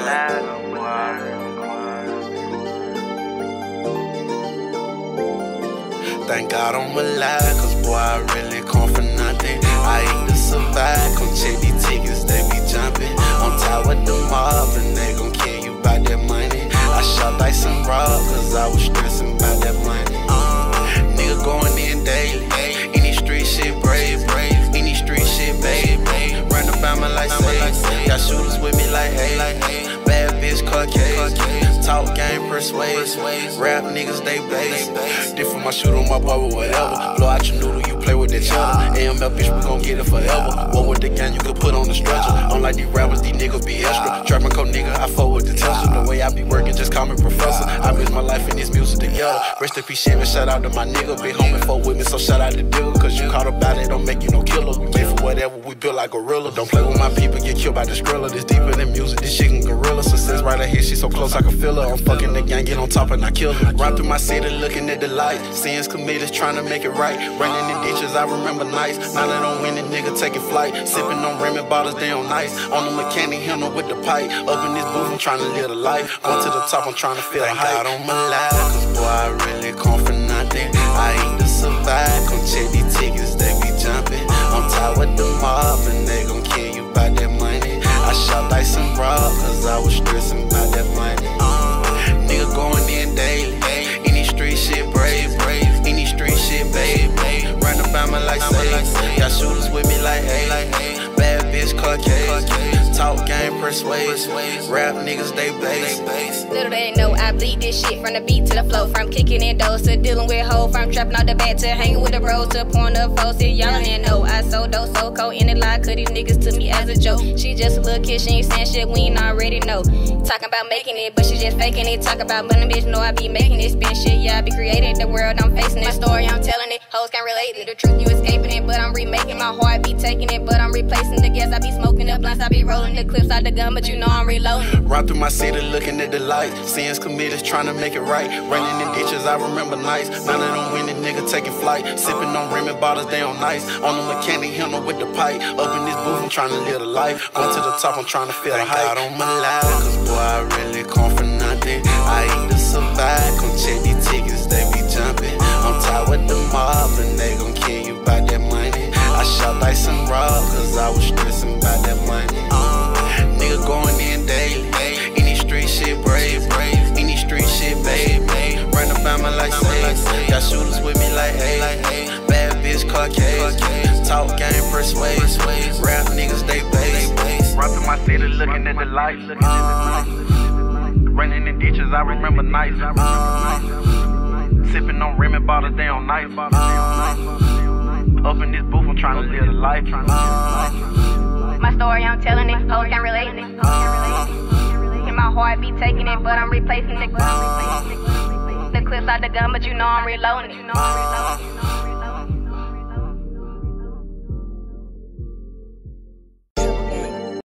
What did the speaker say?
Thank God I'm alive, cause boy, I really come for nothing. I aim to survive, come check these tickets, they be jumping. I'm tired with the mob, and they gon' kill you by that money. I shot dice and rob, cause I was stressing about that money. Nigga going in daily, any street shit brave. Any street shit babe. Run about me like say, got shooters with me like hey. Bad bitch Caucasian, talk game persuade. Rap niggas they base. Different my shooter, my barber, whatever. Blow out your noodle, you play with that cheddar. AML bitch, we gon' get it forever. What with the gang you could put on the stretcher. Unlike these rappers, these niggas be extra. Trapping code nigga, I fuck with the Tesla. The way I be working, just call me professor. I miss my life and this music together. Rest in peace, Chevy, shout out to my nigga. Big homie, fuck with me, so shout out to Digger. Cause you caught about it, don't make you no killer. We made for whatever, we built like gorilla. Don't play with my people, get killed by the skrilla. This deeper than music, this shit can gorilla. Success right ahead, she so close I can feel her. I'm fucking the gang, get on top and I kill her. Ride through my city looking at the light. Sins committed, trying to make it right. Running in ditches, I remember nights. Now that I'm winning, nigga taking flight. Sipping on rim and bottles, they on ice. On the mechanic handle with the pipe. Up in this booth, I'm trying to live a life. Going to the top, I'm trying to feel the hype. Thank God I'm alive, cause boy, I really come for nothing. I aim to survive, come check these tickets, they be jumping. I'm tired with the mob, and they gon' kill you by that money. I shot dice and rob, cause I was stressing about that money. Nigga going in daily, any street shit brave. Any street shit babe. Run about me like say, got shooters with me like hey. Bad bitch Caucasian, talk game persuade. Rap niggas they base. Little they know I bleed this shit from the beat to the flow. From kicking in doors to dealing with hoes. From trapping out the bed to hanging with the bros to pouring up foes. See y'all ain't know I so dope, so cold in the lie. Cause these niggas took me as a joke. She just a little kid, she ain't saying shit we ain't already know. Talking about making it, but she just faking it. Talk about money, bitch, know I be making it. Spin shit, yeah, I be creating the world, I'm facing it. Story, I'm telling it, hoes can't relate to the truth, you escaping it. But I'm remaking my heart, be taking it. But I'm replacing the gas, I be smoking the blunts, I be rolling the clips out the gun, but you know I'm reloading. Ride through my city looking at the light. Sins committed, trying to make it right. Running in ditches, I remember nights. Now that I'm winning, nigga taking flight. Sipping on rim and bottles, they on ice. On the mechanic handle with the pipe. Up in this booth, I'm trying to live a life. Going to the top, I'm trying to feel the hype. Thank God I'm alive, cause boy, I really come for nothing. I aim to survive, come check these tickets, they be jumping. I'm tired with the mob, and they gon' kill you by that money. I shot dice and rob, cause I was stressing about that money. Nigga going in daily, any street shit brave. Any street shit babe. Run about me like say, got shooters with me like hey. Bad bitch Caucasian, talk game persuade. Rap niggas they base. Run through my city looking at the light. Running in ditches, I remember nights. Sipping on rim and bottles, they on knife. Up in this booth, I'm trying to live a life. My story, I'm telling it, hoes can't relate it. In my heart, be taking it, but I'm replacing the clips out the gun, but you know I'm reloading it.